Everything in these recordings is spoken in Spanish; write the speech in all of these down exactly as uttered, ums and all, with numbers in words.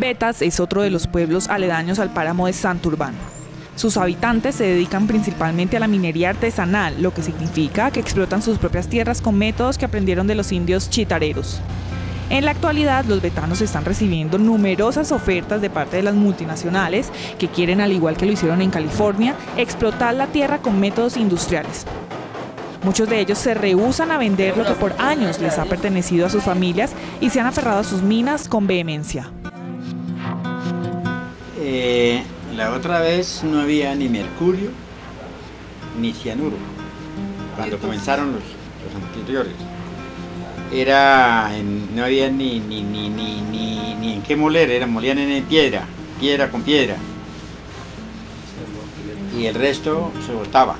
Betas es otro de los pueblos aledaños al páramo de Santurbán. Sus habitantes se dedican principalmente a la minería artesanal, lo que significa que explotan sus propias tierras con métodos que aprendieron de los indios chitareros. En la actualidad, los betanos están recibiendo numerosas ofertas de parte de las multinacionales que quieren, al igual que lo hicieron en California, explotar la tierra con métodos industriales. Muchos de ellos se rehúsan a vender lo que por años les ha pertenecido a sus familias y se han aferrado a sus minas con vehemencia. Eh, la otra vez no había ni mercurio ni cianuro, cuando comenzaron los, los anteriores. Era en, no había ni, ni, ni, ni, ni, ni en qué moler, era, molían en piedra, piedra con piedra. Y el resto se botaba.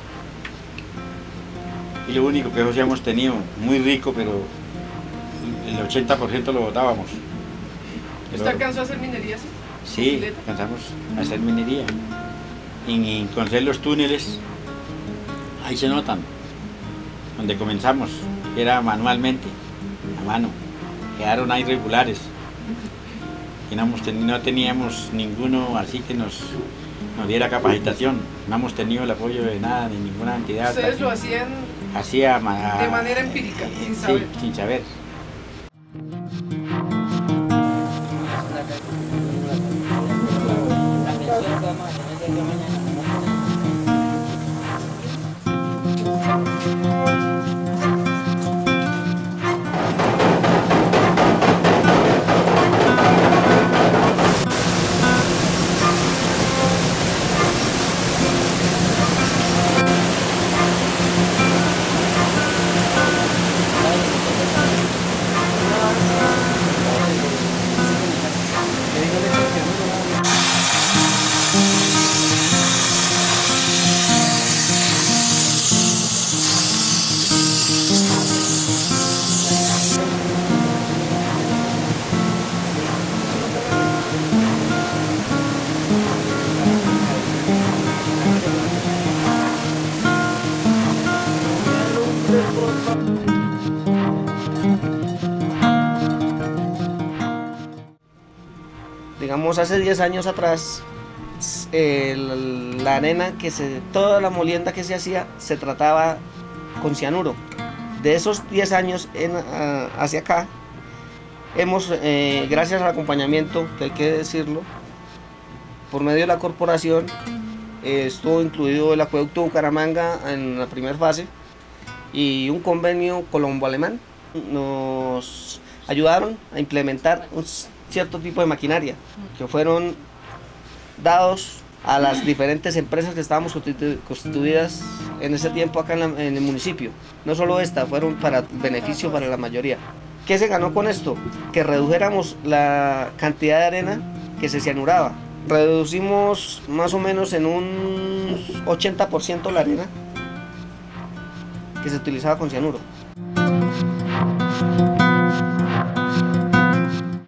Y lo único que nosotros hemos tenido, muy rico, pero el ochenta por ciento lo botábamos. ¿Usted alcanzó a hacer minería así? Sí, alcanzamos a hacer minería. En, en conocer los túneles, ahí se notan, donde comenzamos, era manualmente, a mano. Quedaron ahí regulares. Y no, hemos tenido, no teníamos ninguno así que nos, nos diera capacitación. No hemos tenido el apoyo de nada, de ninguna entidad. ¿Ustedes lo hacían hacía, de manera empírica, eh, sin saber? Sí, sin saber. Digamos, hace diez años atrás, eh, la arena, que se, toda la molienda que se hacía, se trataba con cianuro. De esos diez años en, a, hacia acá, hemos, eh, gracias al acompañamiento, que hay que decirlo, por medio de la corporación, eh, estuvo incluido el acueducto Bucaramanga en la primera fase y un convenio colombo-alemán. Nos ayudaron a implementar un cierto tipo de maquinaria que fueron dados a las diferentes empresas que estábamos constituidas en ese tiempo acá en, la, en el municipio. No solo esta, fueron para beneficio para la mayoría. ¿Qué se ganó con esto? Que redujéramos la cantidad de arena que se cianuraba. Reducimos más o menos en un ochenta por ciento la arena que se utilizaba con cianuro.